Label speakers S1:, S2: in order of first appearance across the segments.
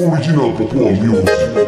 S1: Original Papua Music.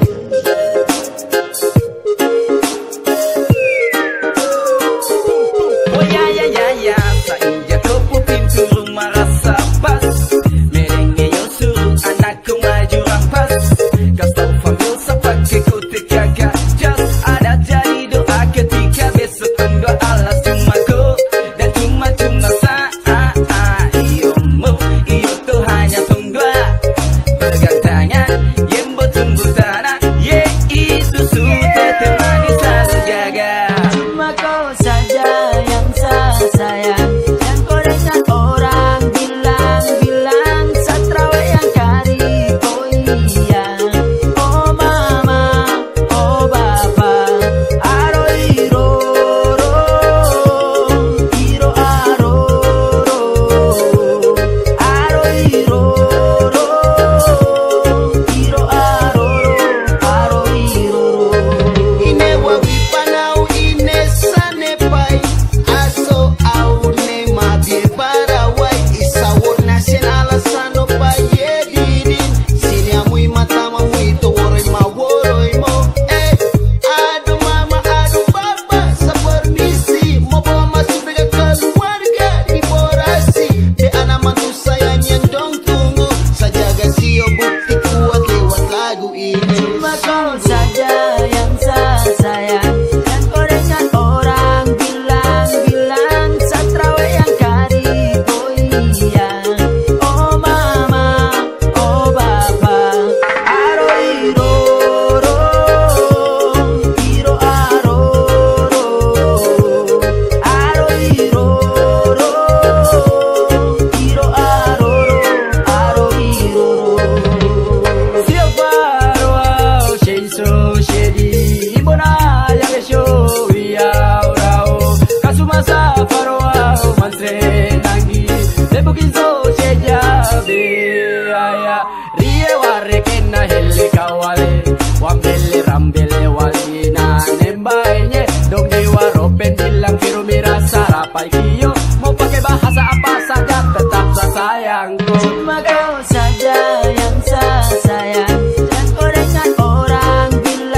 S2: Mau pakai bahasa apa saja tetap sayangku.
S3: Cuma kau saja yang sayang. Dan kau dengar orang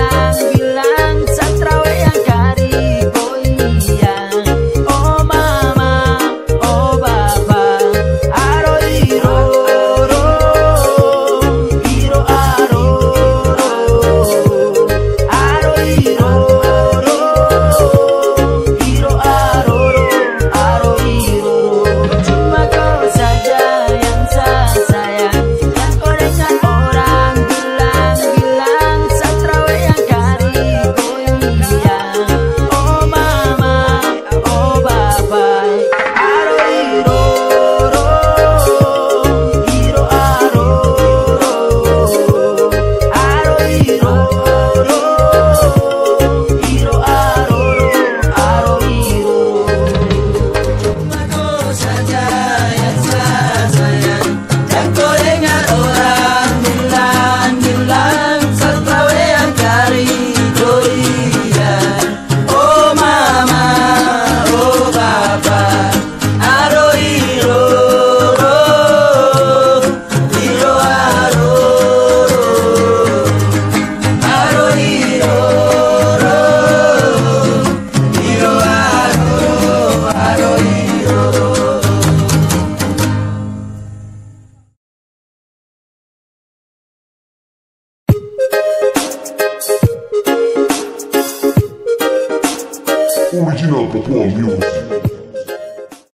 S3: bilang satrawe yang kari iya. Oh mama, oh bapa, aro iro ro, iro aro ro, aro iro ro, iro aro ro. Cuma kau saja yang sayang. Dan kau dengar orang bilang satrawe yang kari iya. Oh mama, oh bapa, aro iro ro, iro aro ro, aro iro ro, iro aro iro. Cuma kau saja yang sayang. Dan kau dengar orang bilang satrawe yang kari iya. Oh mama, oh bapa, aro iro ro, iro aro ro, aro iro ro, iro aro iro.
S1: Original Papua Music.